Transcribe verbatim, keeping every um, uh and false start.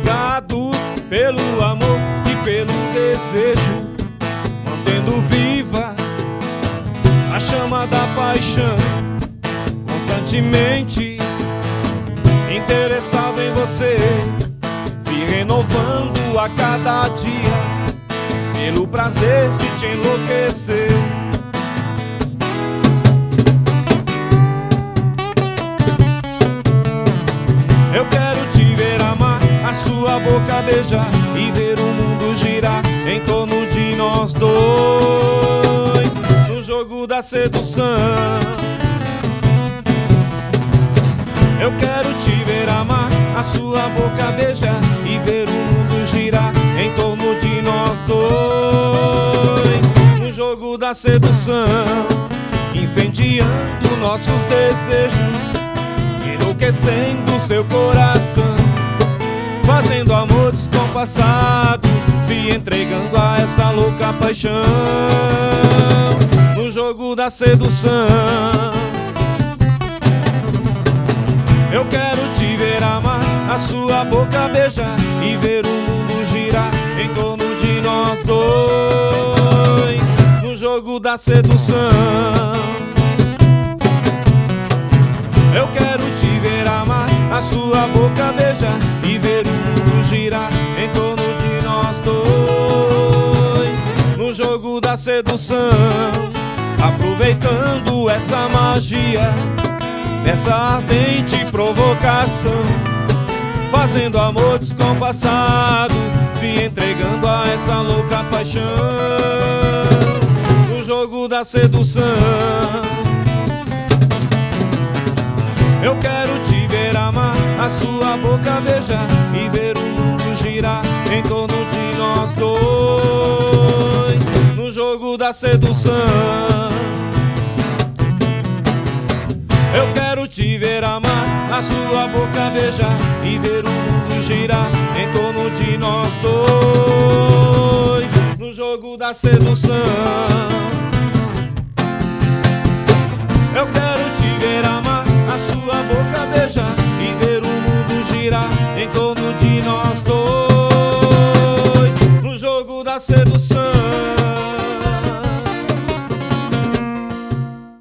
cegados pelo amor e pelo desejo, mantendo viva a chama da paixão, constantemente interessado em você, se renovando a cada dia, pelo prazer de te enlouquecer. Eu quero te ver amar, a sua boca beijar e ver o mundo girar em torno de nós dois, no jogo da sedução. Eu quero te ver amar, a sua boca beijar e ver o mundo girar em torno de nós dois, no jogo da sedução, incendiando nossos desejos, enlouquecendo seu coração, fazendo amor descompassado, se entregando a essa louca paixão, no jogo da sedução. Eu quero te ver amar, a sua boca beijar e ver o mundo girar em torno de nós dois, no jogo da sedução. Eu quero te ver amar, a sua boca beijar e ver o mundo girar em torno de nós dois, no jogo da sedução, aproveitando essa magia, essa ardente provocação, fazendo amor descompassado, se entregando a essa louca paixão, no jogo da sedução. Eu quero te ver amar, a sua boca beijar e ver o mundo girar em torno de nós. nós dois no jogo da sedução. Eu quero te ver amar, a sua boca beijar e ver o mundo girar em torno de nós dois no jogo da sedução.